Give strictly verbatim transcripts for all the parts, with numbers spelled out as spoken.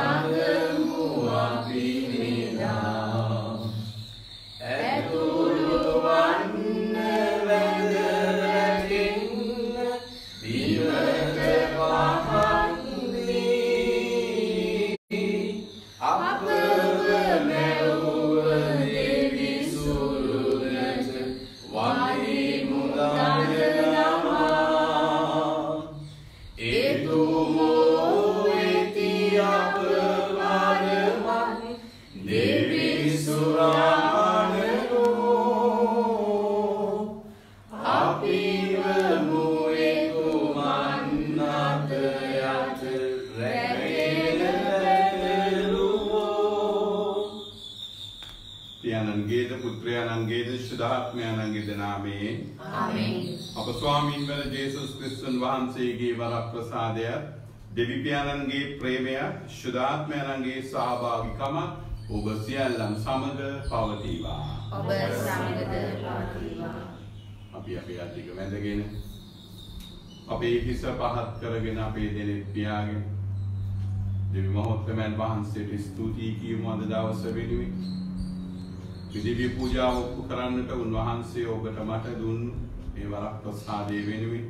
දෙවි පියාණන්ගේ ප්‍රේමය ශුද්ධාත්මයන්ගේ සහභාගීකම ඔබ සියල්ලන් සමග පවතිවා. ඔබ සමගද පවතිවා. අපි අපේ අධික වැඳගෙන අපේ හිස පහත් කරගෙන අපේ දෙනෙත් පියාගෙන දෙවි මහත්මයන් වහන්සේට ස්තුතියි කියමු අද දවස වෙනුවෙන්. දිව්‍ය පූජාව ඔප්පු කරන්නට උන්වහන්සේ ඔබට මට දුන්නු මේ වරක් ප්‍රසාදයේ වෙනුවෙන්.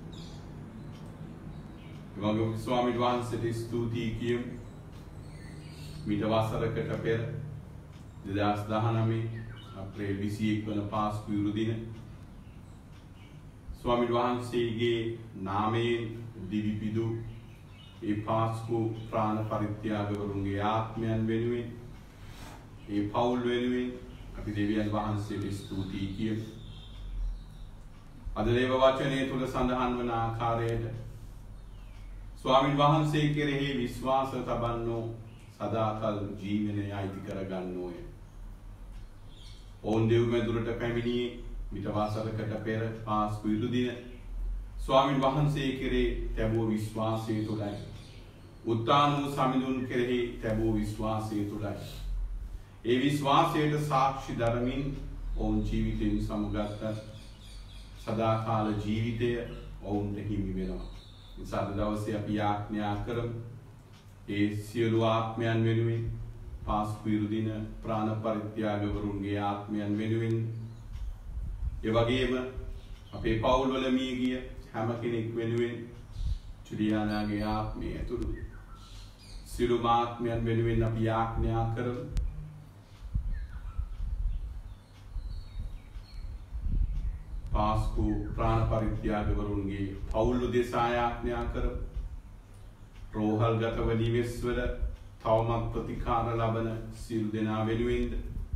එවැගේම ස්වාමීන් වහන්සේට ස්තුතියි කියමු. මීට වසරකට පෙර දෙදහස් දහනවය අප්‍රේල් විසිඑක වන පාස්කු ඉරු දින ස්වාමීන් වහන්සේගේ නාමයෙන් දිවි පිදු ඒ පාස්කු ප්‍රාණ පරිත්‍යාගවරුන්ගේ ආත්මයන් වෙනුවෙන් ඒ පවුල් වෙනුවෙන් අපි දෙවියන් වහන්සේට ස්තුතියි කියමු. අද දේව වචනයේ තුල සඳහන් වන ආකාරයට ස්වාමීන් වහන්සේ කෙරෙහි විශ්වාස තබන්නෝ සදාකල් ජීවනය අයිති කරගන්නෝය. ඔවුන් දෙව් මැදුරට පැමිණියේ මිට වසරකට පෙර පාස්කු ඉරු දින ස්වාමීන් වහන්සේ කෙරෙහි තැබූ විශ්වාසය තුළයි. උත්තාන වූ සමිඳුන් කෙරෙහි තැබූ විශ්වාසය තුළයි. ඒ විශ්වාසයට සාක්ෂි දරමින් ඔවුන් ජීවිතයෙන් සමුගත්ත සදාකාල ජීවිතය ඔවුන්ට හිමි වෙනවා. නිසා අද දවසේ අපි යාඥා කරමු ඒ සියලු ආත්මයන් වෙනුවෙන් පාස්කු ඉරු දින ප්‍රාණ පරිත්‍යාගවරුන්ගේ ආත්මයන් වෙනුවෙන් ඒ වගේම අපේ පවුල් වල මිය ගිය හැම කෙනෙක් වෙනුවෙන් ජුලියානාගේ ආත්මය ඇතුළු සියලු ආත්මයන් වෙනුවෙන් අපි යාඥා කරමු. පාස්කු ප්‍රාණ පරිත්‍යාගවරුන්ගේ පවුල් උදෙසා යාඥා කරමු. රෝහල්ගතව නිවෙස්වල තවමත් ප්‍රතිකාර ලබන සියලු දෙනා වෙනුවෙන්ද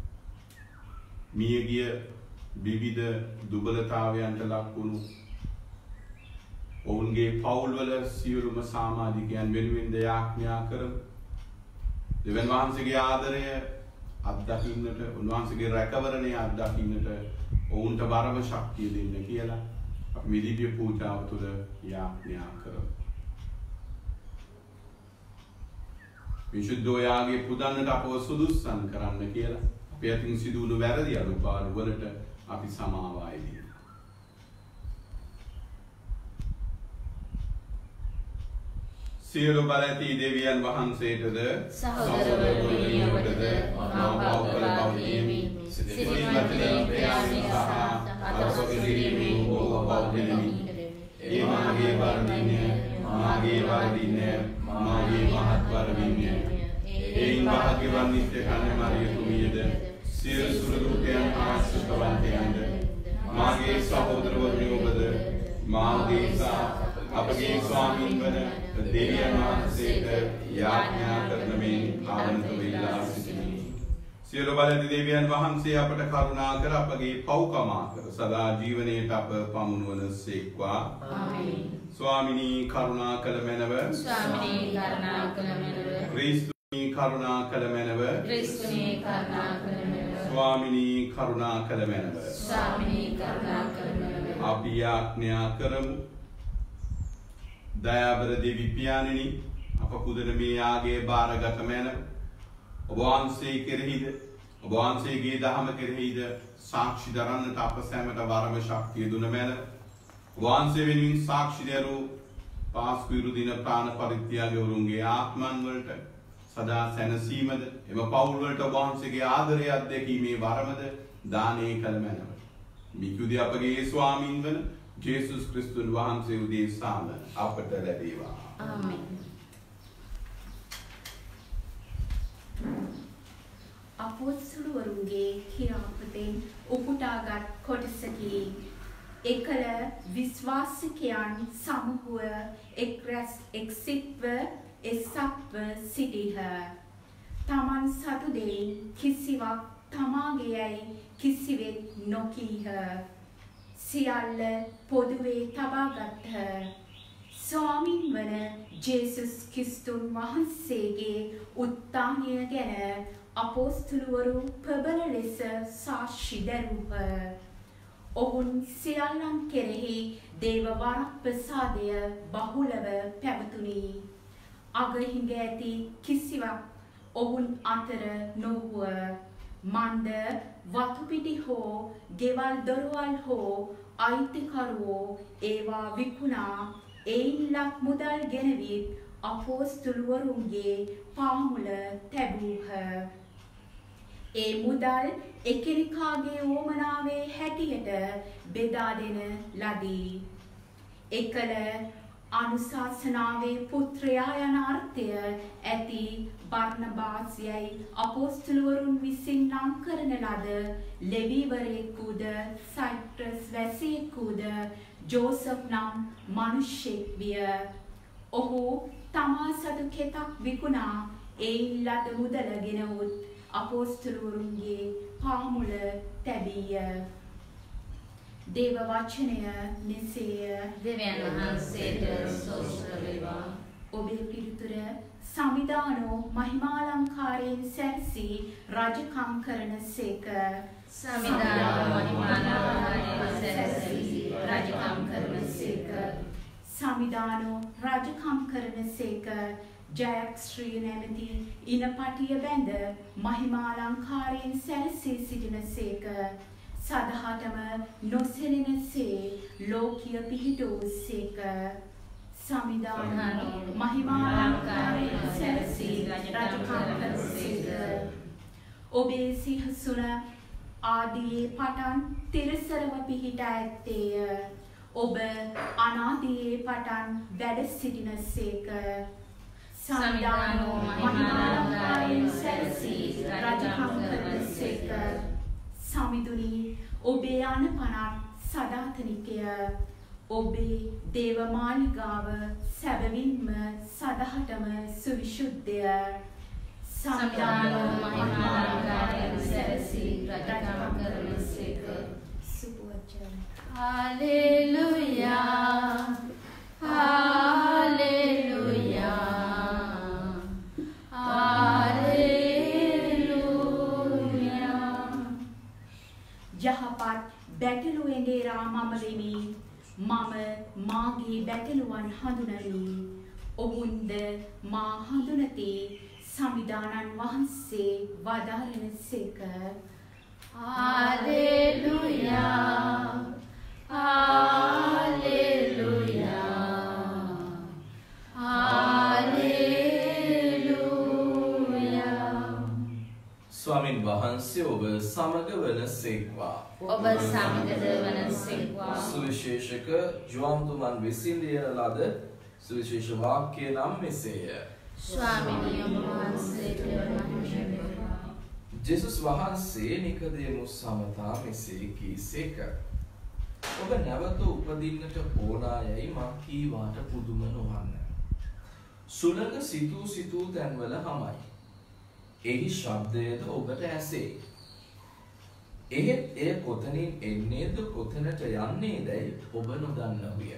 මියගිය විවිධ දුබලතාවයන්ට ලක් වුණු ඔවුන්ගේ පවුල්වල සියලුම සමාජිකයන් වෙනුවෙන්ද යාඥා කරමු. දෙවියන් වහන්සේගේ ආදරය අත්දකින්නට උන්වහන්සේගේ රැකවරණය අත්දකින්නට ඔවුන්ට වරම ශක්තිය දෙන්න කියලා අපි මේ දිව්‍ය පූජාව තුළ යාඥා කරමු. විශුද්ධ ඔයාගේ පුදන්නට අපව සුදුස්සන් කරන්න කියලා අපේ අතින් සිදු වුණු වැරදි අඩුපාඩු වලට අපි සමාව අයදී. සියලු බල ඇති දෙවියන් වහන්සේටද සහෝදරවරුනි ඔබටද මා පව්කල පවතිමි. සිතින් වචනයෙන් ප්‍රයාසයෙන් සහ අදසොකිරීමෙන් ඔබ පවතිමි. ඒ මාගේ වර්ධිනය මාගේ වර්ධිනය මාගේ මහත් වර්ධිනය. එයින් භාග්‍යවත් නිත්‍ය කන්නේ මරියතුමියද සියලු සුරදූතයන් ආශ්‍රිතවන්තයන්ද මාගේ සහෝදරවරුනි ඔබද මාගේ සහ අපගේ ස්වාමීන් වන දෙවියන් වහන්සේට යාඥා කරන මේ ආනන්දව ඉල්ලා සිටිමි. සියලු බලති දෙවියන් වහන්සේ අපට කරුණා කර අපගේ පව්කම කර සදා ජීවනයේට අප පමුණුවන සේක්වා. ආමේන්. ස්වාමිනී කරුණා කළ මැනව ස්වාමිනී කරුණා කළ මැනව ක්‍රිස්තුනී කරුණා කළ මැනව ක්‍රිස්තුනී කරුණා කළ මැනව ස්වාමිනී කරුණා කළ මැනව ස්වාමිනී කරුණා කළ මැනව. අපි යාඥා කරමු. දයාබර දෙවි පියාණෙනි අප පුදන මේ යාගේ බාරගත මැනව ඔබ වහන්සේ කෙරෙහිද ඔබ වහන්සේගේ දහම කෙරෙහිද සාක්ෂි දරන්නට අප සැමට වරම ශක්තිය දුන මැනව ඔබ වහන්සේ වෙනුවෙන් සාක්ෂි දරූ පාස්කු ඉරු දින ප්‍රාණ පරිත්‍යාගවරුන්ගේ ආත්මන් වලට සදා සැනසීමද එම පවුල් වලට වහන්සේගේ ආදරය අත්දැකීමේ වරමද දානේ කළ මැනව. මිකුදී අපගේ ස්වාමින් වන ජේසුස් ක්‍රිස්තුන් වහන්සේ උදෙසාම අපට ලැබේවා. ආමෙන්. අපොස්තුලවරුන්ගේ කිරාපතෙන් උපුටාගත් කොටසකි එකල විශ්වාසිකයන් සමූහය එක්රැස් එක්සිත්ව එසත්ව සිටිහ. තමන් සතු දෙයින් කිසිවක් තමාගේයයි කිසිවෙක් නොකීහ. සියල්ල පොදුවේ තබාගත්හ. ස්වාමින් වන ජේසුස් ක්‍රිස්තුන් වහන්සේගේ උත්ථානය ගැන අපොස්තුලවරු ප්‍රබල ලෙස සාක්ෂි දැරූහ. ඔවුන් සියල්ලන් කෙරෙහි දේව වරප්‍රසාදය බහුලව පැවතුණි. අගහිඟ ඇති කිසිවක් ඔවුන් අතර නොවුව. මන්ද වතුපිටි හෝ ගෙවල් දොරවල් හෝ අයිතිකරුවෝ ඒවා විකුණා එයින් ලක් මුදල් ගෙනවිත් අපොස්තුලවරුන්ගේ පාමුල තැබූහ. ඒ මුදල් එකිනෙකාගේ වොමනාවේ හැටියට බෙදා දෙන ලදී. එකල අනුශාසනාවේ පුත්‍රයා යන අර්ථය ඇති බර්නබාස්යයි අපොස්තුලවරුන් විසින් නම් කරන ලද ලෙවිවරයෙකුද සයිප්‍රස් වැසියෙකුද ජෝසප් නම් මිනිසෙක් විය. ඔහු තමා සතු කෙතක් විකුණා එයින් ලද මුදල ගෙනවුත් අපොස්තුලවරුන්ගේ පාමුල තැබීය. දේව වචනය මෙසේය. දෙවියන් වහන්සේට ස්තෝත්‍ර වේවා. ඔබේ පිළිතුර සමිදානෝ මහිමාලංකාරයෙන් සැරසී රජකම් කරන සේක. සමිදානෝ මහිමාලංකාරයෙන් සැරසී රජකම් කරන සේක. සමිදානෝ රජකම් කරන සේක. ජයක් ශ්‍රී නැමැති ඉනපටිය බැඳ මහිමාලංකාරයෙන් සැරසී සිටින සේක. සදහටම නොසෙලෙනසේ ලෝකීය පිහිටවූ සේක. සමිදානෝ මහිමාලංකාරයෙන් සැරසී රජකම් කරන සේක. ඔබේ සිහසුන ආදියේ පටන් තිරසරව පිහිට ඇත්තේය. ඔබ අනාදියේ පටන් වැඩ සිටින සේක. සමිදානෝ මහිමාලංකාරයෙන් සැරසී රජකම් කරන සේක. සමිඳුනි ඔබේ යන පනත් සදාතනිකය. ඔබේ දේව මාලිගාව සැබවින්ම සදහටම සුවිශුද්ධය. සමිදානෝ මහිමාලංකාරයෙන් සැරසී රජකම් කරන සේක. සුබවචන. හාලෙලුයා හාලෙලුයා හාලෙලුයා. යහපත් බැටළු එඬේරා මම වෙමි. මම මාගේ බැටළුවන් හඳුනමි. ඔවුන්ද මා හඳුනති. සමිදානන් වහන්සේ වදාරන සේක. හාලෙලුයා හාලෙලුයා හාලෙලුයා. ස්වාමින් වහන්සේ ඔබ සමග වනසේක්වා. ඔබ සමගද වනසේක්වා. සුවිශේෂක ජෝම්තුමන් විසින් ලියන ලද සුවිශේෂ වාක්‍ය නම් මෙසේය. ස්වාමිනී ඔබ වහන්සේට මහිම වේවා. ජේසුස් වහන්සේ නිකදේමුස් සමතා මෙසේ කීසේක. ඔබ නැවත උපදින්නට ඕනායයි මා කීවාට පුදුම නොවන්න. සුළඟ සිතූ සිතූ තැන්වල හමයි. එහි ශබ්දයද ඔබට ඇසේ. එහෙත් එය කොතනින් එන්නේද කොතනට යන්නේදැයි ඔබ නොදන්නහුය.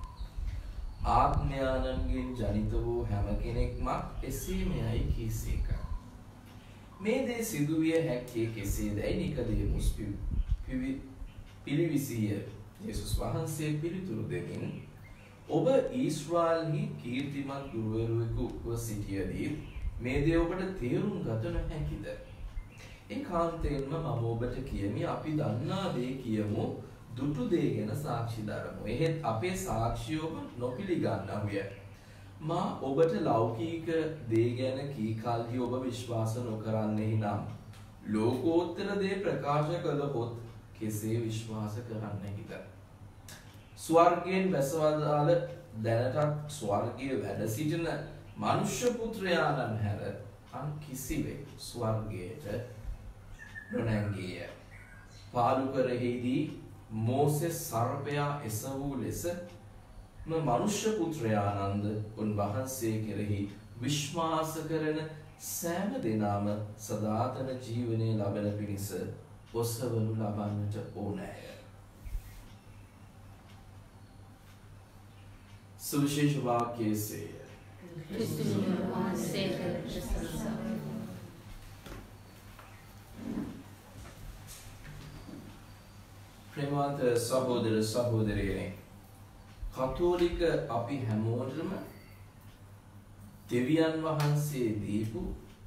ආඥානන්ගෙන් ජනිත වූ හැම කෙනෙක්ම එසේමයි කීසේක. මේ දේ සිදුවිය හැක්කේ කෙසේදැයි නිකදේමුස් පිළිවිසිය. යේසුස් වහන්සේ පිළිතුරු දෙමින් ඔබ ඊශ්‍රායෙලෙහි කීර්තිමත් ගුරුවරයෙකුව සිටියදී මේ දේ ඔබට තේරුම් ගත නොහැකිද? ඒකාන්තයෙන්ම මම ඔබට කියමි අපි දන්නා දේ කියමු, දුටු දේ ගැන සාක්ෂි දරමු. එහෙත් අපේ සාක්ෂිය ඔබ නොපිළිගන්නහුය. මා ඔබට ලෞකික දේ ගැන කී කල්හි ඔබ විශ්වාස නොකරන්නේ නම් ලෝකෝත්තර දේ ප්‍රකාශ කළහොත් කෙසේ විශ්වාස කරන්නෙහිද? ස්වර්ගයෙන් බැසවදාල දැනටත් ස්වර්ගයේ වැඩ සිටින මනුෂ්‍ය පුත්‍රයාණන් හැර අන් කිසිවෙක් ස්වර්ගයට නොනැංගේය. පාලුකරෙහිදී මෝසෙස් සර්පයා එසවූ ලෙස මනුෂ්‍ය පුත්‍රයානන්ද උන්වහන්සේ කෙරෙහි විශ්වාස කරන සෑම දෙනාම සදාතන ජීවනය ලබන පිණිස ඔසවනු ලබන්නට ඕනෑය. සුවිශේෂ වාක්‍යයේසේය. Kristus වහන්සේ Kristus ප්‍රේමවන්ත සහෝදර සහෝදරියනි, කතෝලික අපි හැමෝටම දෙවියන් වහන්සේ දීපු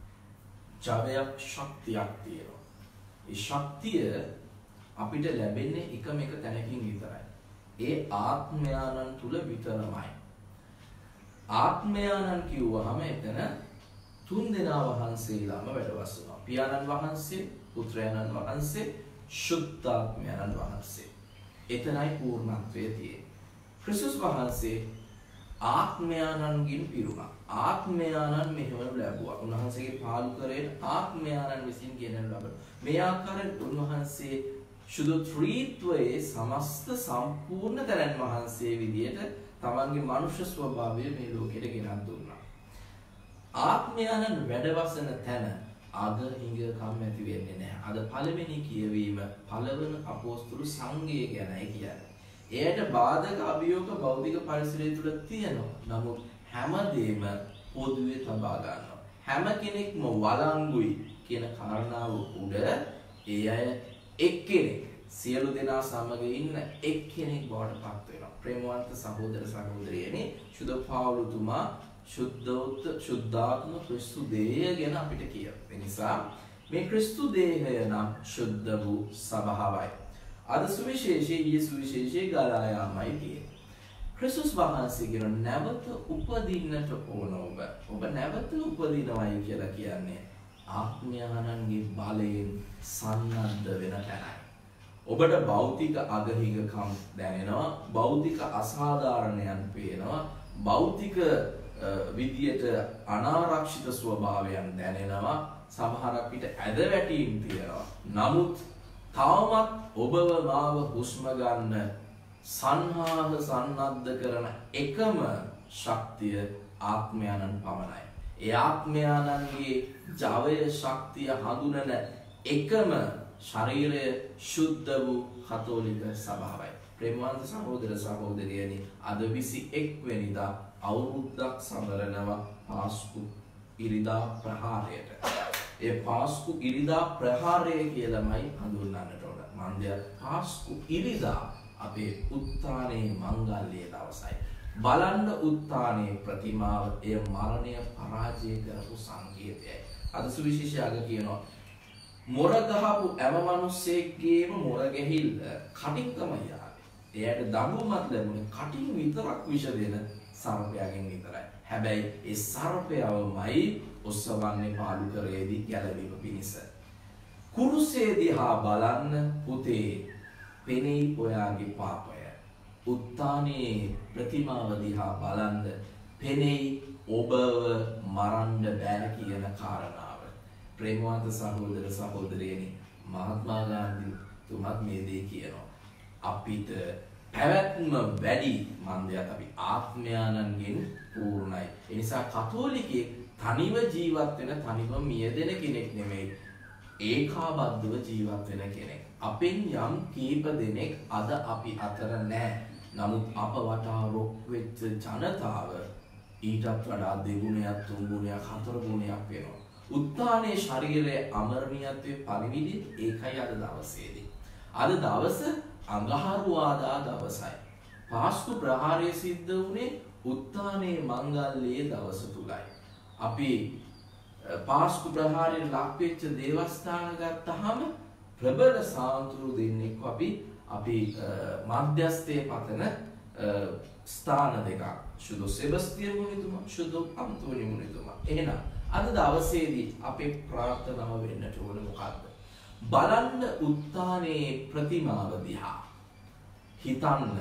ජවයක් ශක්තියක් තියෙනවා. ඒ ශක්තිය අපිට ලැබෙන්නේ එකම එක තැනකින් විතරයි. ඒ ආත්මයානන් තුල විතරමයි. ආත්මයානන් කිව්වහම එතන තුන් දෙනා වහන්සේලාම වැඩවසනවා. පියාණන් වහන්සේ, පුත්‍රයාණන් වහන්සේ, ශුද්ධාත්මයාණන් වහන්සේ. එතනයි පූර්ණත්වය තියෙන්නේ. ක්‍රිස්තුස් වහන්සේ ආත්මයාණන්ගෙන් පිරුණා. ආත්මයාණන් මෙහෙම ලැබුවා. උන්වහන්සේගේ පාලුකරයෙන් ආත්මයාණන් විසින් ගෙනන ලබන. මේ ආකාරයෙන් උන්වහන්සේ සුදු ත්‍රිත්වයේ සමස්ත සම්පූර්ණ තරන් වහන්සේ විදියට තමන්ගේ මනුෂ්‍ය ස්වභාවය මේ ලෝකෙට ගෙනත් දුන්නා. ආත්මයාණන් වැඩවසන තැන අද හිඟකම් ඇති වෙන්නේ නැහැ. අද පළවෙනි කියවීම පළවන අපෝස්තල සංඝය ගැනයි කියන්නේ. එයට බාධක අභියෝග භෞතික පරිසරය තුළ තියෙනවා. නමුත් හැමදේම පොදුවේ තබා ගන්නවා. හැම කෙනෙක්ම වළංගුයි කියන කාරණාව උඩ ඒ අය එක්කෙනෙක් සියලු දෙනා සමග ඉන්න එක්කෙනෙක් බවට පත් වෙනවා. ප්‍රේමවන්ත සහෝදර සහෝදරියනි, සුදු පාවුලුතුමා ශුද්ධෝත් ශුද්ධාත්ම ක්‍රිස්තු දේහය ගැන අපිට කියනවා. ඒ නිසා මේ ක්‍රිස්තු දේහය නම් ශුද්ධ වූ සභාවයි. අද සුවිශේෂයේ ඊයේ සුවිශේෂයේ ගලා යාමයි කියන්නේ. ක්‍රිස්තුස් වහන්සේ කියන නැවත උපදින්නට ඕන ඔබ. ඔබ නැවත උපදිනවයි කියලා කියන්නේ ආත්මයාණන්ගේ බලයෙන් සන්නද්ධ වෙන තැනයි. ඔබට භෞතික අගහිගකම් දැනෙනවා, භෞතික අසාධාරණයන් පේනවා, භෞතික විදියට අනාරක්ෂිත ස්වභාවයන් දැනෙනවා, සමහරක් විට ඇදවැටීම් තියෙනවා. නමුත් තවමත් ඔබව මාව හුස්ම ගන්න සංහාව සන්නද්ධ කරන එකම ශක්තිය ආත්මයාණන් පමණයි. ඒ ආත්මයාණන්ගේ ජවය ශක්තිය හඳුනන එකම ශරීරය ශුද්ධ වූ කතෝලික සභාවයි. ප්‍රේමවන්ත සහෝදර සහෝදරියනි, අද විසි එක් වෙනිදා අවුරුද්දක් සමරනවා පාස්කු ඉරිදා ප්‍රහාරයට. ඒ පාස්කු ඉරිදා ප්‍රහාරය කියලාමයි හඳුන්වන්නට ඕන. මන්දය පාස්කු ඉරිදා අපේ උත්ථානයේ මංගල්‍ය දවසයි. බලන්න උත්ථානයේ ප්‍රතිමාව එය මරණය පරාජය කරපු සංකේතයයි. අද සුවිශේෂයක කියනවා මොර ගහපු හැම මිනිස්සෙක්ගේම මොර ගැහිල්ල කටින් තමයි යාවේ. එයාට දඬුවමක් ලැබුණේ කටින් විතරක් විෂ දෙන සර්පයාගෙන් විතරයි. හැබැයි ඒ සර්පයවමයි ඔස්සවන්නේ පාලුකරයේදී ගැලවීම පිණිස. කුරුසේ දිහා බලන්න පුතේ, පෙනෙයි ඔයාගේ පාපය. උත්ථානයේ ප්‍රතිමාව දිහා බලන්න පෙනෙයි ඔබව මරන්න බෑ කියන කාරණාව. ප්‍රේමවන්ත සහෝදර සහෝදරියනි, මහත්මා ගාන්ධි තුමත් මේ දේ කියනවා. අපිට පැවැත්ම වැඩි මන්දයත් අපි ආත්මයාණන්ගෙන් පූර්ණයි. ඒ නිසා කතෝලිකයෙක් තනිව ජීවත් වෙන, තනිව මියදෙන කෙනෙක් නෙමෙයි, ඒකාබද්ධව ජීවත් වෙන කෙනෙක්. අපෙන් යම් කීප දෙනෙක් අද අපි අතර නැහැ. නමුත් අප වටා රොක් වෙච්ච ජනතාව ඊටත් වඩා දෙගුණයක්, තුන් ගුණයක්, හතර ගුණයක් වෙනවා. උත්ථානයේ ශරීරයේ අමරණීයත්වයේ පරිවිදි ඒකයි අද දවසේදී. අද දවස අඟහරුවාදා දවසයි. පාස්කු ප්‍රහාරය සිද්ධ වුණේ උත්ථානයේ මංගල්‍යයේ දවස තුලයි. අපි පාස්කු ප්‍රහාරයෙන් ලක් වෙච්ච දේවස්ථාන ගත්තාම ප්‍රබල සාන්තුරු දෙන්නෙක් අපි අපි මධ්‍යස්ථයේ පතන ස්ථාන දෙකක්. ශුද්ධ සෙබස්තියන් මුනිතුමා, ශුද්ධ අන්තෝනි මුනිතුමා. එහෙනම් අද දවසේදී අපේ ප්‍රාර්ථනාව වෙන්නට ඕන මොකක්ද? බලන්න උත්තානයේ ප්‍රතිමාව දිහා. හිතන්න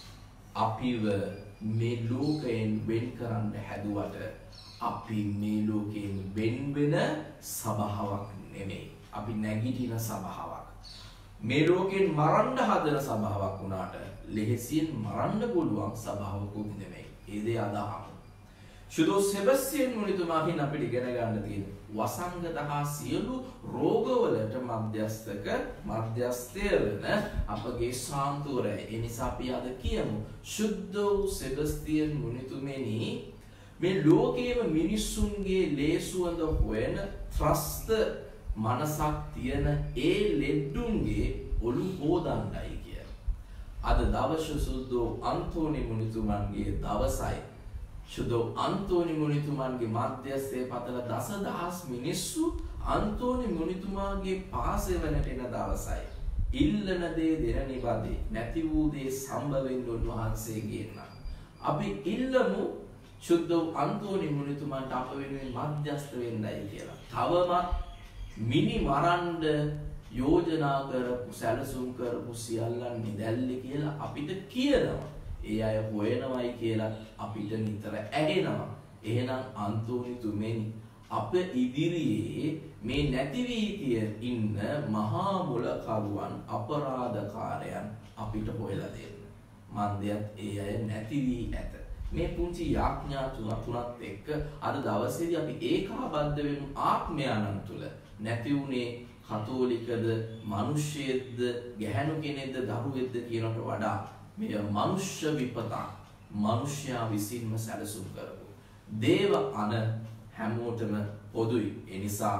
අපිව මේ ලෝකයෙන් වෙන් කරන්න හැදුවට අපි මේ ලෝකයෙන් වෙන් වෙන සබාවක් නෙමෙයි. අපි නැගිටින සබාවක්. මේ ලෝකයෙන් මරන්න හදන සබාවක් වුණාට ලෙහෙසියෙන් මරන්න පුළුවන් සබාවකුත් නෙමෙයි. ඒ දේ අදහම. ශුද්ධ සෙබස්තියන් මුනිතුමාගෙන් අපිට ඉගෙන ගන්න තියෙන වසංගත හා සියලු රෝගවලට මධ්‍යස්ථක මධ්‍යස්ථය වෙන අපගේ සාන්තුවරය. ඒ නිසා අපි අද කියමු ශුද්ධ වූ සෙබස්තියන් මුනිතුමනි මේ ලෝකයේම මිනිස්සුන්ගේ ලේසුවඳ හොයන ත්‍රස්ත මනසක් තියෙන ඒ ලෙඩුන්ගේ ඔලු හොදන්නයි කිය. අද දවස සුද්ධ අන්තෝනි මුනිතුමන්ගේ දවසයි. ශුද්ධ අන්තෝනි මුනිතුමන්ගේ මධ්‍යස්ථයේ පතල දසදහස් මිනිස්සු අන්තෝනි මුනිතුමාගේ පාසෙවලට එන දවසයි. ඉල්ලන දේ දෙන නිබදේ නැති වූ දේ සම්භව වෙන්න උන්වහන්සේගේ නම් අපි ඉල්ලමු ශුද්ධ අන්තෝනි මුනිතුමන්ට අප වෙනුවෙන් මධ්‍යස්ථ වෙන්නයි කියලා. තවමත් මිනි මරන්න යෝජනා කරපු සැලසුම් කරපු සියල්ලන් නිදැල්ලේ කියලා අපිට කියනවා. ඒ අය හොයනවයි කියලා අපිට නිතර ඇහෙනවා. එහෙනම් අන්තෝනි තුමෙනි අප ඉදිරියේ මේ නැති වී ඉන්න මහා මුලකරුවන් අපරාධකාරයන් අපිට හොයලා දෙන්න. මන්දයත් ඒ අය නැති වී ඇත. මේ පුංචි යාඥා තුනත් එක්ක අද දවසේදී අපි ඒකාබද්ධ වෙමු ආත්මයන්න් තුල. නැති උනේ කතෝලිකද මිනිස්සෙක්ද ගැහැණු කෙනෙක්ද දරුවෙක්ද කියනකට වඩා මේ මනුෂ්‍ය විපතක් මනුෂ්‍යයා විසින්ම සැලසුම් කරපු දේව අන හැමෝටම පොදුයි. ඒ නිසා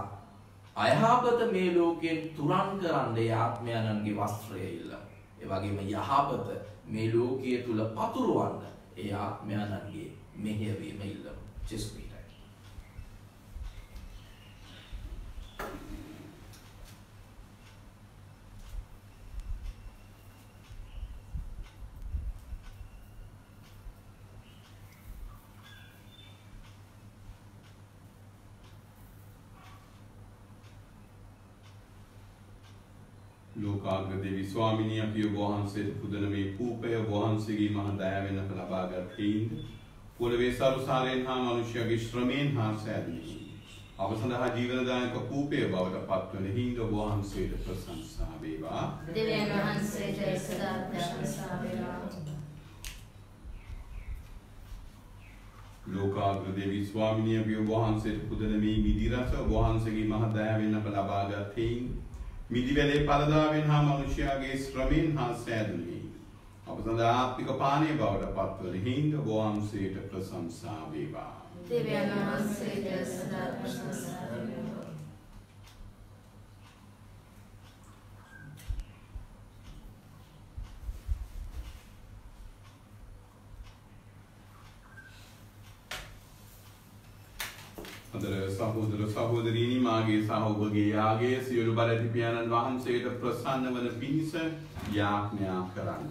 අයහපත මේ ලෝකයෙන් තුරන් කරන්න ආත්මයන්ගේ වස්ත්‍රය ඉල්ලමු. ඒ වගේම යහපත මේ ලෝකයේ තුල පතුරවන්න ඒ ආත්මයන්ගේ මෙහෙයවීම ඉල්ලමු. ජෙස්පීටයි. ලෝකාග්‍ර දේවී ස්වාමිනිය අපිය වහන්සේට පුදන මේ කූපය වහන්සේගේ මහ දයාව වෙනක ලබාගත් හේින්ද පොළවේ සරුසාරයෙන් හා මනුෂ්‍යගේ ශ්‍රමයෙන් හා සෑදුනි. අප සඳහා ජීවනදායක කූපය බවට පත්වන හිඳ වහන්සේට ප්‍රශංසා වේවා. දෙවියන් වහන්සේට සදා ප්‍රශංසා වේවා. ලෝකාග්‍ර දේවී ස්වාමිනිය අපිය වහන්සේට පුදන මේ මිදි රස වහන්සේගේ මහ දයාව වෙනක ලබාගත් හේින්ද මිදිවැලේ පලදාවෙන් හා මනුෂ්‍යයාගේ ශ්‍රමයෙන් හා සෑදුනි. අප සඳහා ආත්මික පානය බවට පත්වන හිඳ වහන්සේට ප්‍රශංසා වේවා. දෙවියන් වහන්සේට සදා ප්‍රශංසා වේවා. අදර සහෝදර සහෝදරීනි මාගේ සහ ඔබගේ යාගයේ සියලු බලති පියාණන් වහන්සේට ප්‍රසන්න වන පිණිස යාඥා කරන්න.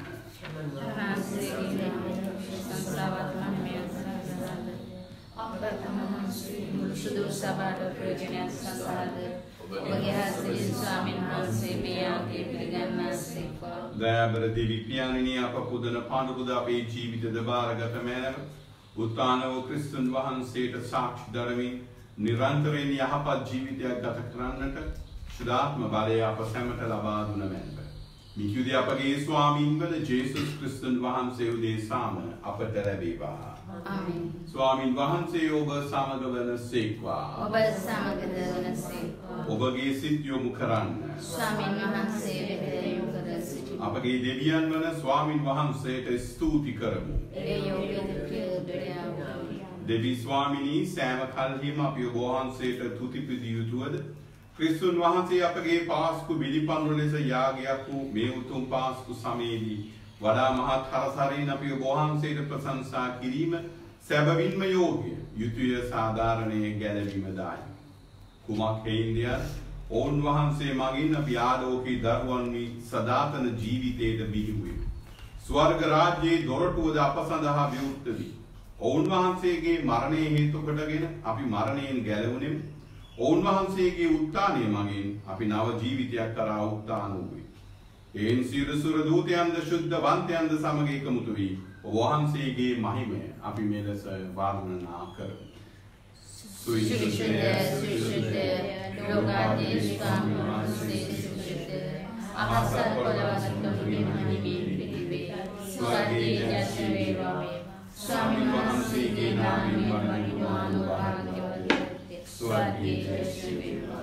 සංසාරවත් මහිමය සරසනද අපතමහන්සේ මුළු සුදු සභාවට ප්‍රයෝජනයක් සඳහාද ඔබගේ හස්තයෙන් ස්වාමීන් වහන්සේ මේ යාගයේ පිළිගන්නාසේක්වා. දයාබර දෙවි පියාණෙනි අප පුදන පාඬුපුද අපේ ජීවිතද බාරගත මැනව උත්තාන වූ ක්‍රිස්තුන් වහන්සේට සාක්ෂි දරමින් නිරන්තරයෙන් යහපත් ජීවිතයක් ගත කරන්නට ශුද්ධාත්ම බලය අප සැමට ලබා දුන මැනව. මිහිුදී අපගේ ස්වාමීන් වන ජේසුස් ක්‍රිස්තුන් වහන්සේ උදෙසාම අපට ලැබේවා. ආමේන්. ස්වාමීන් වහන්සේ ඔබ සමග වනසේක්වා. ඔබ සමගද වනසේක්වා. ඔබගේ සිත් යොමු කරන්න. ස්වාමීන් වහන්සේ වෙත යොමු කර සිටින අපගේ දෙවියන් වන ස්වාමීන් වහන්සේට ස්තුති කරමු. ඒ යෝග්‍යද ප්‍රියදරයා දෙවි ස්වාමිනී සෑම කල්හිම අපි ඔබ වහන්සේට තුති පිදිය යුතුවද? ක්‍රිස්තුන් වහන්සේ අපගේ පාස්කු බිලිපන්රු ලෙස යාගයක් වූ මේ උතුම් පාස්කු සමයේදී වඩා මහත් හරසරින් අපි ඔබ වහන්සේට ප්‍රශංසා කිරීම සැබවින්ම යෝග්‍ය, යුතුය, සාධාරණයේ ගැලවීමදායි. කුමක් හේින්දය? ඔවුන් වහන්සේ මගින් අපි ආලෝකී දරුවන් වී සදාතන ජීවිතයට බිහි වූ ස්වර්ග රාජ්‍යයේ දොරටුවද අප සඳහා විවෘත වී ඔවුන් වහන්සේගේ මරණය හේතු කොටගෙන අපි මරණයෙන් ගැලවුණෙමු. ඔවුන් වහන්සේගේ උත්ථානය මගින් අපි නව ජීවිතයක් කරා උත්ථාන වූවේ. එයින් සියලු සුර දූතයන්ද ශුද්ධවන්තයන්ද සමග එකමුතු වී ඔබ වහන්සේගේ මහිමය අපි මෙලෙස වර්ණනා කරමු. සුවිශේෂ සුවිශේෂ ලෝකාදී ස්වාමීන් වහන්සේ සුවිශේෂ අහසත් පොළවසත් කපුගේ මහිමේ පිටිවේ ස්වර්ගයේ ජාති වේවා ස්වාමීන් වහන්සේගේ නාමයෙන් වන්දනාන භාග්‍යවතුනි ස්වර්ගයේ ජාති වේවා.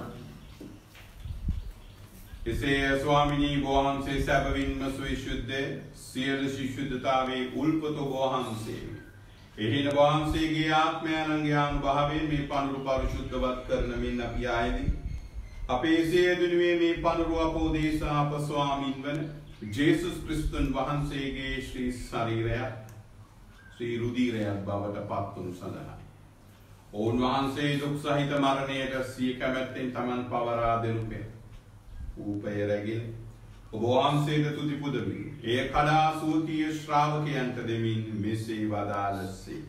එසේ ස්වාමිනී වහන්සේ සැබවින්ම සවිශුද්ධ සියලු ශිෂ්‍යතාවේ උල්පත වහන්සේ එහින වහන්සේගේ ආත්මයන්ගේ අනුභවයෙන් මේ පඳුරු පරිශුද්ධවත් කරන මින් අපි ආයේදී අපේ සියදුනුවේ මේ පඳුරු අපෝදේශා අප ස්වාමින් වන ජේසුස් ක්‍රිස්තුන් වහන්සේගේ ශ්‍රී ශරීරය ශ්‍රී රුධිරය බවට පත්වනු සඳහා ඔවුන් වහන්සේ දුක් සහිත මරණයට සිය කැමැත්තෙන් තමන් පවරා දෙනු පෙර ූපය රැගෙන ඔබ වහන්සේට තුති පුදමින් එය කඩා සූතිය ශ්‍රාවකයන්ට දෙමින් මෙසේ වදාළසේක.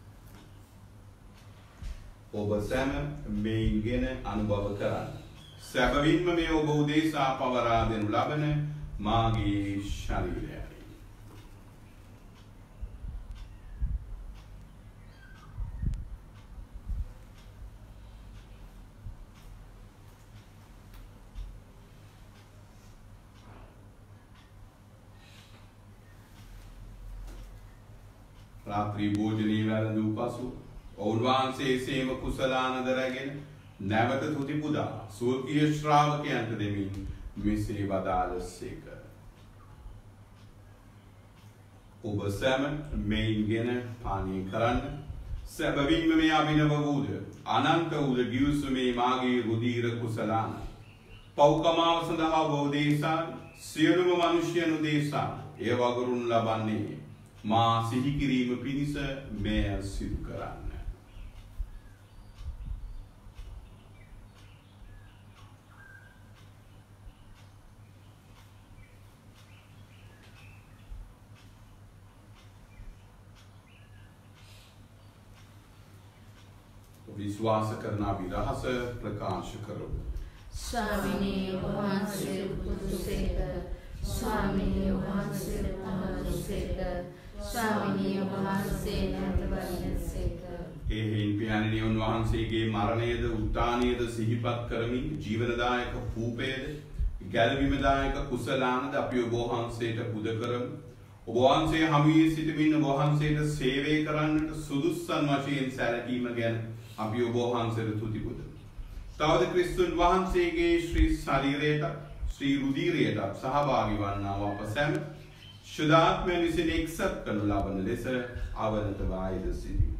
ඔබ සැම මෙයින් ගෙන අනුභව කරන්න. සැබවින්ම මේ ඔබ උදෙසා පවරා දෙනු ලබන මාගේ ශරීරයයි. රාත්‍රී භෝජනයේ වැළඳූ පසු ඔවුන් වහන්සේ සේම කුසලානද රැගෙන නැවත තුති පුදා ස්වකීය ශ්‍රාවකයන්ට දෙමින් මෙසේ වදාළසේක. ඔබ සැම මෙයින් ගෙන පානය කරන්න. සැබවින්ම මේ අභිනව වූද අනන්ත වූද ගිවිසුමේ මාගේ රුධිර කුසලාන පෞකමාව සඳහා ඔබ උදෙසා සියලුම මනුෂ්‍යයන් උදෙසා එය වගුරුන් ලබන්නේ මා සිහි කිරීම පිණිස මෙය සිදු කරන්න. විශ්වාස කරන අපි රහස ප්‍රකාශ කරමු. ස්වාමිනේ වහන්සේ පුදුසේක ස්වාමිනේ වහන්සේ පුදුසේක ස්වාමිනේ වහන්සේ නැවතවන්නසේක. ඒ හේන් පියාණෙනි වහන්සේගේ මරණයද උත්ථානයද සිහිපත් කරමින් ජීවනදායක පූපයද ගැලවීමදායක කුසලානද අපි ඔබ වහන්සේට පුද කරමු. ඔබ වහන්සේ හමුවේ සිටමින් ඔබ වහන්සේට සේවය කරන්නට සුදුස්සන් වශයෙන් සැලකීම ගැන අපි ඔබ වහන්සේට තුති පුදමු. තවද ක්‍රිස්තුන් වහන්සේගේ ශ්‍රී ශරීරයට ශ්‍රී රුධිරයට සහභාගී වන්නා වූ අප සැම ශුද්ධාත්මයන් විසින් එක්සත් කරනු ලබන ලෙස අවනත වායද සිටිමු.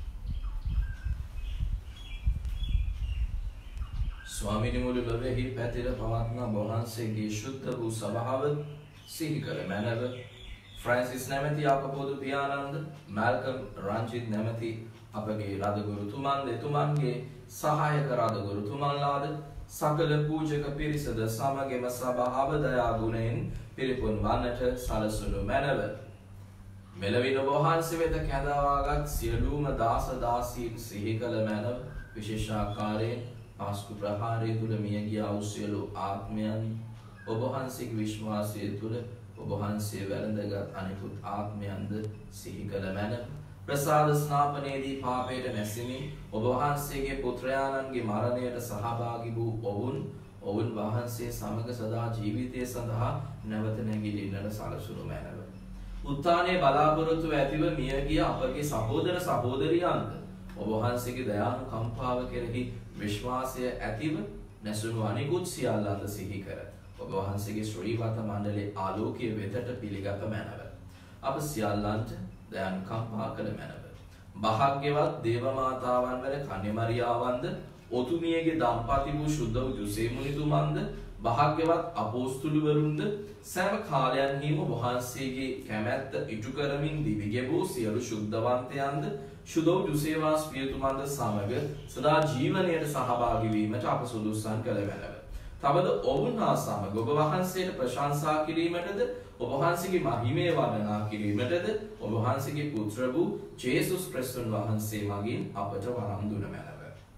ස්වාමීනි මුළු ලොවෙහි පැතිර පවත්නා වහන්සේගේ ශුද්ධ වූ සභාව සිහි කර මැනව ෆ්‍රැන්සිස් නැමැති අපපොදු පියාණන්ද මැල්කම් රංජිත් නැමැති අපගේ රදගුරුතුමන් දෙතුමන්ගේ සහායක රදගුරුතුමන්ලාද සකල පූජක පිරිසද සමගම සභාව දයා ගුණයෙන් පිරිපුන් වන්නට සලසනු මැනව. මෙලවින් ඔබ වහන්සේ වෙත කැඳවාගත් සියලුම දාස දාසීන් සිහි කළ මැනව විශේෂාකාරයෙන් පාස්කු ප්‍රහාරය තුළ මිය ගියා වූ සියලු ආත්මයන් ඔබ වහන්සේගේ විශ්වාසය තුළ ඔබ වහන්සේ වැළඳගත් අනිකුත් ආත්මයන්ද සිහි කළ මැනව. ප්‍රසාද ස්නාපනයේදී පාපයට නැසිමින් ඔබ වහන්සේගේ පුත්‍රයාණන්ගේ මරණයට සහභාගී වූ ඔවුන් ඔවුන් වහන්සේ සමග සදා ජීවිතය සඳහා නැවත නැගිටින්නට සලසනු මැනව. උත්ථානයේ බලාපොරොත්තු ඇතිව මිය ගිය අපගේ සහෝදර සහෝදරියන්ද ඔබ වහන්සේගේ දයානුකම්පාව කෙරෙහි විශ්වාසය ඇතිව නැසුණු අනිකුත් සියල්ලන්ද සිහි කර ඔබ වහන්සේගේ ශ්‍රීවත මණ්ඩලයේ ආලෝකයේ වෙතට පිළිගත මැනව. අප සියල්ලන්ට දයානුකම්පා කළ මැනව. භාග්‍යවත් දේව මාතාවන් වල කන්‍ය මරියාවන්ද ඔතුමියගේ දම්පති වූ ශුද්ධ වූ යුසේ මුනිතුමන්ද භාග්‍යවත් අපෝස්තුලවරුන්ද සෑම කාලයන්හිම වහන්සේගේ කැමැත්ත ඉටු කරමින් දිවි ගෙවූ සියලු ශුද්ධවන්තයන්ද ශුද්ධ වූ යුසේවාස් පියතුමන්ද සමග සදා ජීවනයට සහභාගී වීමට අප සුදුසුසන් කළ මැනව. තවද ඔවුන් හා සමග ඔබ වහන්සේට ප්‍රශංසා කිරීමටද ඔබ වහන්සේගේ මහිමය වර්ණනා කිරීමටද ඔබ වහන්සේගේ පුත්‍ර වූ ජේසුස් ක්‍රිස්තුන් වහන්සේ මගින් අපට වරම් දුන මැනව.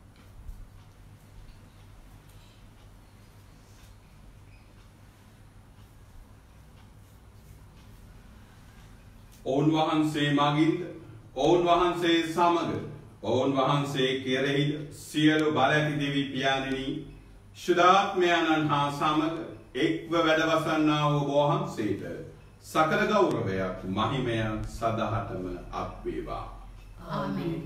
ඔවුන් වහන්සේ මගින්ද ඔවුන් වහන්සේ සමග ඔවුන් වහන්සේ කෙරෙහිද සියලු බල ඇති දෙවි පියාණෙනි ශුද්ධාත්මයන්න් හා සමග එක්ව වැඩවසන්නා වූ ඔබ වහන්සේට සකල ගෞරවයක් මහිමයක් සදාහටම අත් වේවා. ආමේන්.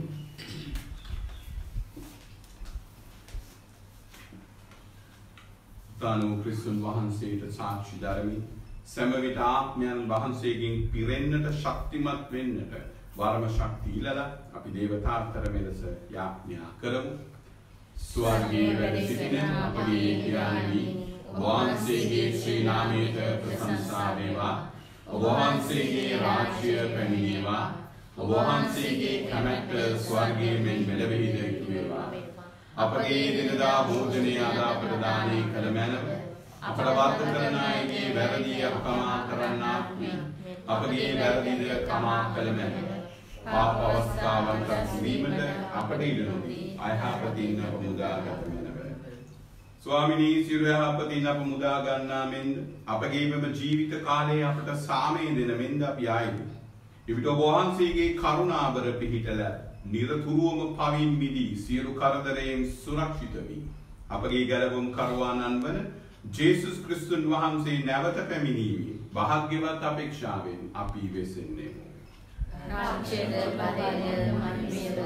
තානු ක්‍රිස්තුන් වහන්සේට සාක්ෂි දරමින් සමවිත ආත්මයන් වහන්සේගෙන් පිරෙන්නට ශක්තිමත් වෙන්නට වරම ශක්තිය ඉලලා අපි දේවතාත්තර මෙලෙස යාඥා කරමු. ස්වර්ගයේ වැඩ සිටින අපගේ පියාණනි ඔබ වහන්සේගේ ශ්‍රී නාමයට ප්‍රශංසා වේවා. ඔබ වහන්සේගේ රාජ්‍ය පැමිණේවා. ඔබ වහන්සේගේ කැමැත්ත ස්වර්ගයේ මෙන් මෙලෙවිද ඉටු වේවා. අපගේ දිනදා භෝජනය අද අපට දානය කළ මැනව අපට වර්ධ කරන අයගේ වැරදි අපකමා කරන්නාක් මෙන් අපගේ වැරදිද කමා කළ මැනව. පාප අවස්ථාවන් රැස්වීමට අපට ඉඩ නොදී අයහපතින් අප මුදාගත මැනව. ස්වාමිනී සියලු යහපතින් අප මුදා ගන්නා මෙන්ද අපගේ මෙම ජීවිත කාලයේ අපට සාමය දෙන මෙන්ද අපි ආයිමු. එවිට ඔබ වහන්සේගේ කරුණාබර පිහිටල නිරතුරුවම පවින් මිදී සියලු කරදරයෙන් සුරක්ෂිත වී අපගේ ගැලවුම් කරවානන් වන ජේසුස් ක්‍රිස්තුන් වහන්සේ නැවත පැමිණීමේ භාග්‍යවත් අපේක්ෂාවෙන් අපි වෙසෙන්නේමු. රාජ්‍යද බලයද මහිමයද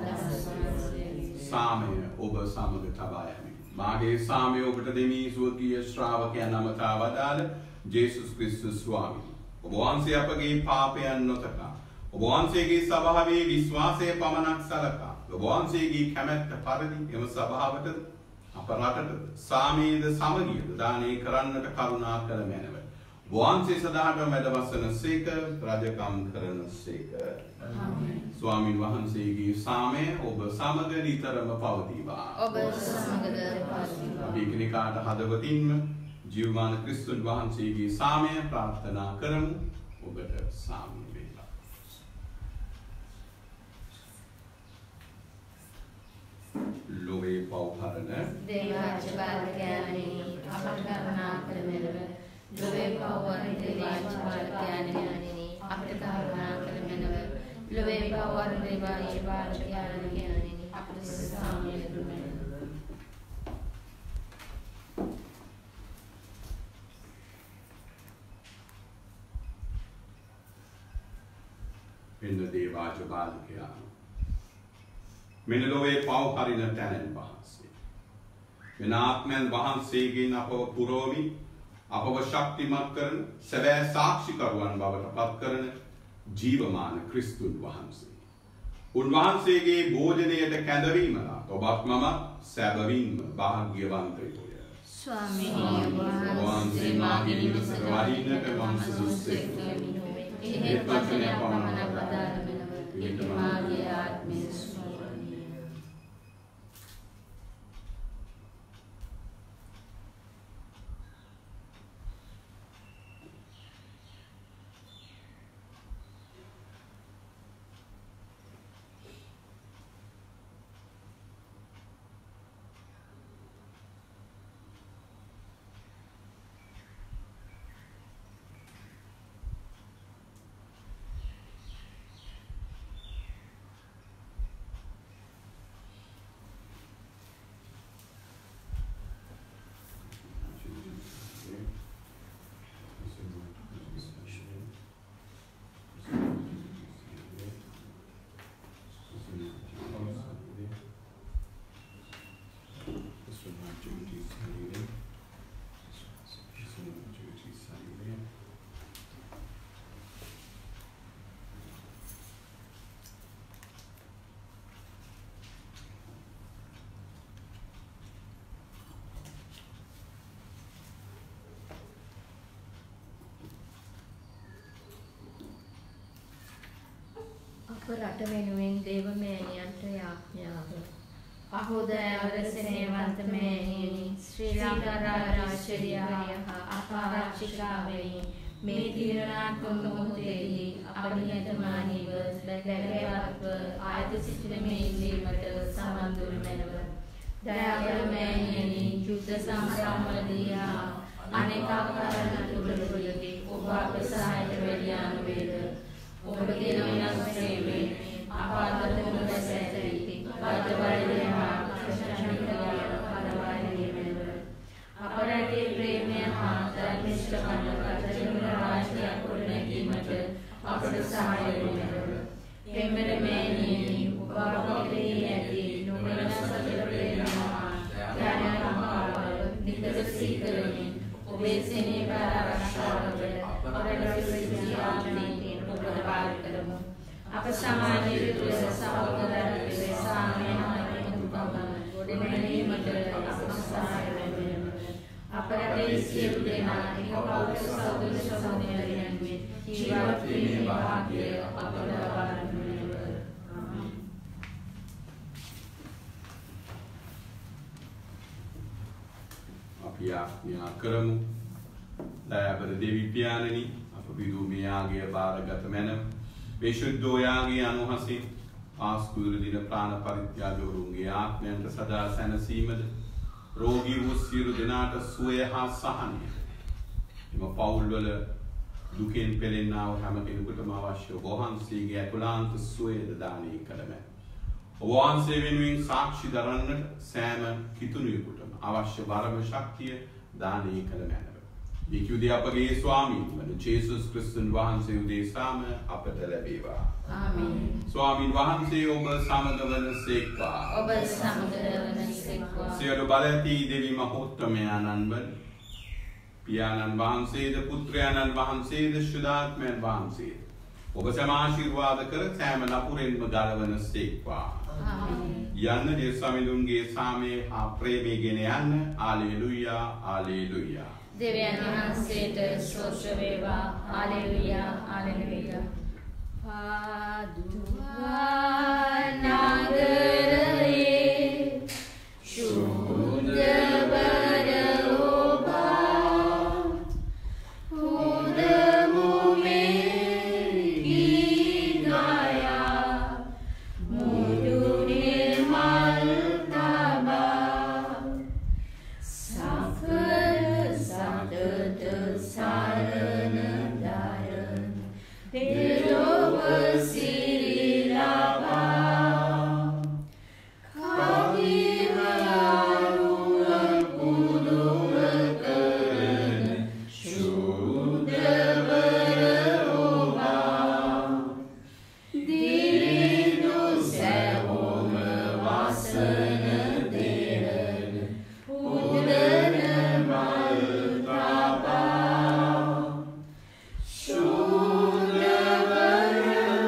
සාමය ඔබ සමග තබා යමි. මාගේ සාමය ඔබට දෙමි ස්වකීය ශ්‍රාවකයන් නමතා වදාළ ජේසුස් ක්‍රිස්තුස් ස්වාමී. ඔබ වහන්සේ අපගේ පාපයන් නොතකා ඔබ වහන්සේගේ සභාවේ විශ්වාසය පමණක් සලකා ඔබ වහන්සේගේ කැමැත්ත පරිදි එම සභාවට අප රටට සාමයේද සමගියද දානය කරන්නට කරුණා කළ මැනව. ඔබ වහන්සේ සදාටම වැඩවසන සේක රජකම් කරන සේක. ස්වාමින් වහන්සේගේ සාමය ඔබ සමග නිතරම පවතිවා. ඔබ සමගද පවතිවා. අපි එකිනෙකාට හදවතින්ම ජීවමාන ක්‍රිස්තුන් වහන්සේගේ සාමය ප්‍රාර්ථනා කරමු. ඔබට සාමය වේවා. ලෝවේ පවහරන දේවාජ බාලකයන්නි අපට කරුණා කර මෙලව ලෝවේ පවහරන දේවාජ බාලකයන්නි අපට කරුණා කර මෙලව ලෝවේ පවහරන දේවාජ බාලකයන්නි අපට සාමය දුන මෙලව. මෙන්න දේවාජ බාලකයා මෙන්න ලෝවේ පව් හරින තැනන් වහන්සේ මෙන්න ආත්මයන් වහන්සේගෙන් අපව පුරෝමි අපව ශක්තිමත් කරන සැබෑ සාක්ෂිකරුවන් බවට පත් කරන ජීවමාන ක්‍රිස්තුන් වහන්සේ උන්වහන්සේගේ භෝජනයට කැඳවීමලා ඔබත් මම සැබවින්ම භාග්‍යවන්තයෝය. ස්වාමීනි වහන්සේ මාගේ නිවසට වඩින්නට මම සුදුසුසෙක් වෙමි. ඒ වචනය පමණක් වදාළ මෙලව ඊට මාගේ ආත්මය ස්මරණීය. අප රට වෙනුවෙන් දේව මෑණියන්ට යාඥාව. අහෝදෑවර සෙනෙහවන්ත මෑණියනි ශ්‍රී ලංකාරාජ්‍යය අපාරක්ෂිකාවෙනි මේ තීරණාත්මක මොහොතේදී අපරිණතමානීව දැකගැවත්ව ආයත සිටින මේ ඉල්ලීමට සමන් දුරු මැනව. දයාබල මෑණියනි යුද්ධ සංග්‍රාමවලදී හා අනෙක් ආකාරයන් තුළදී ඔබ අප සහායට වැඩි යන වේද ඔබ දෙන වෙනස් ප්‍රේමේ අපාගත වූ දැසැති වර්තවලදී හා ක්ෂණික පරවාරණය මෙව අපරාගේ ප්‍රේමය හා ධර්මිෂ්ඨ කන්දකට රාජ්‍යයක් ගොඩනැගීමට අපට සහාය වෙනවා. එමෙර මෑණියනි ඔබ අප කෙරෙහි ඇති නොවෙනස් සකල ප්‍රේමය හා ඥානකම්පාව නිතර සීකරමින් ඔබේ සෙනෙහබර ආරක්ෂාවට අපරාගේ සිටියාමේ ඔබට වාර කරමු. අප සමාජයේ තුල සහෝදරත්වයේ සාමය හා දුකම ගොඩනැගීමට අප සහාය වෙනවා. අපරාගේ සියලු දෙනා එක පෞද්ගලික සහෝදර සහෝදරියන්ගේ ජීවත් වීමේ වාග්ය අපට ලබා දෙනවා. අපි ආඥා කරමු. දයාබර දෙවි පියාණනි අප විදූ මේ යාගය බාරගත මැනව. විශුද්ධෝ යාගයේ අනුහසින් පාස්කුරු දින ප්‍රාණ පරිත්‍යාගවරුන්ගේ ආත්මයන්ට සදා සැනසීමද රෝගී වූ සියලු දෙනාට සුවය හා සහනය. එම පවුල්වල දුකෙන් පෙළෙන්නා වූ හැම කෙනෙකුටම අවශ්‍ය ඔබ වහන්සේගේ අතුලාන්ත සුවයද දානය කළමැ. ඔබ වහන්සේ වෙනුවෙන් සාක්ෂි දරන්නට සෑම කිතුණුවෙකුටම අවශ්‍ය බරම ශක්තිය දානය කළ මැනව. නිකුදී අපගේ ස්වාමීන් වන ජේසුස් ක්‍රිස්තුන් වහන්සේ උදෙසාම අපට ලැබේවා. ආමේන්. ස්වාමීන් වහන්සේ ඔබ සමග වන සේක්වා. ඔබ සමග වන සේක්වා. සියලු බලති දෙවි මහෝත්තමයන්න් වන පියාණන් වහන්සේද පුත්‍රයන්න් වහන්සේද ශුද්ධාත්මයන් වහන්සේද ඔබ සම ආශිර්වාද කර සෑම නපුරෙන්ම ගලවන සේක්වා. යන්න දෙව් ස්වාමීන්ගේ සාමයේ හා ප්‍රේමයේ ගෙන යන්න. හාලෙලූයා හාලෙලූයා. දෙවියන් වහන්සේට ස්තෝත්‍ර වේවා. Hallelujah hallelujah. පාදුවා නගරයේ ශුද්ධවර ඔබා උදමුමේ ගීගයා මුදුනේ මල් තබා සකල සතත සරණ දයන දෙලොව සිරි ලබා කවිවරුන් පුදුම කරන ශුද්ධවර ඔබා දිරිදු සැවොම වසන දෙරන උදන මල් තබා ශුද්ධවර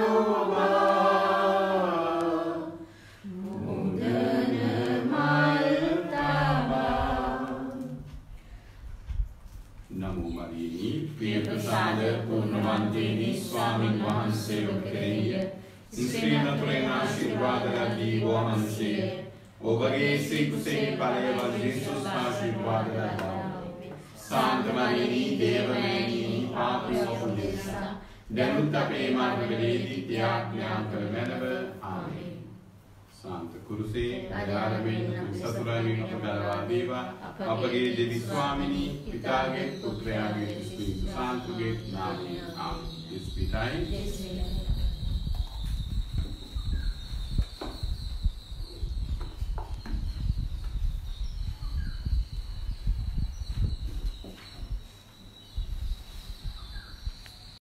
ඔබා මුදන මල් තබා. නමෝ මරියනි ප්‍රිය ප්‍රසාද පූර්ණවන්තිනි ස්වාමීන් වහන්සේ කෙරෙහිය ස්ත්‍රී නතුරෙන් ආශිර්වාද ලැබී වහන්සේ ඔබගේ ශ්‍රී කුසේ ඵලය වදිසුස් ආශිර්වාද ලැබා. සාන්ත මරියනි දේවමෑණි පාපිසෝපදේශා දැනුත් අපේ මාර්ගවලදී ත්‍යාඥා කර මැනව. ආමේන්. සාන්ත කුරුසේ ආරාමයෙන් සතුරාගෙන් අප ගලවා දේවා. අපගේ දෙවි ස්වාමිනී පිතාගේ පුත්‍රයාගේ ස්ත්‍රී සාන්තුගේ නාමයෙන්. ආමේන්. ඉස්පිතයි